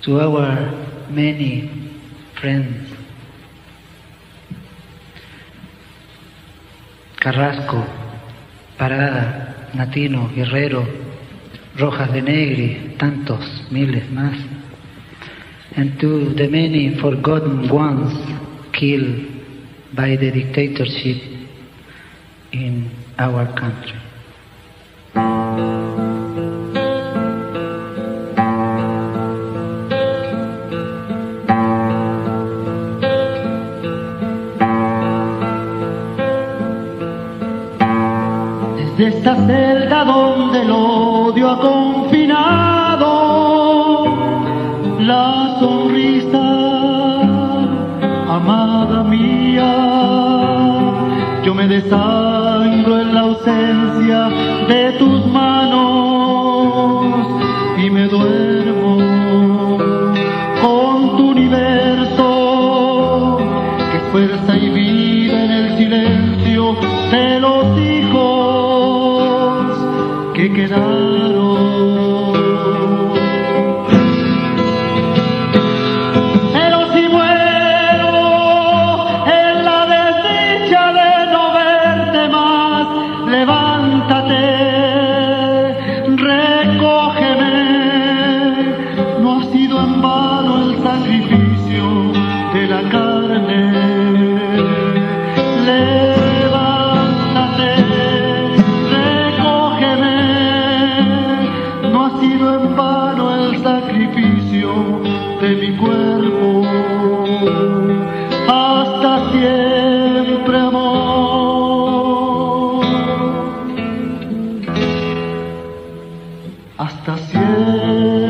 to our many friends, Carrasco, Parada, Natino, Guerrero, Rojas de Negri, tantos, miles más, and to the many forgotten ones killed by the dictatorship in our country. Desde esta celda donde el odio ha confinado, la sonrisa, amada mía, yo me desangro en la ausencia de tus manos y me duermo con tu universo, que es fuerza y vida en el silencio de los hijos que quedaron. De mi cuerpo, hasta siempre, amor, hasta siempre.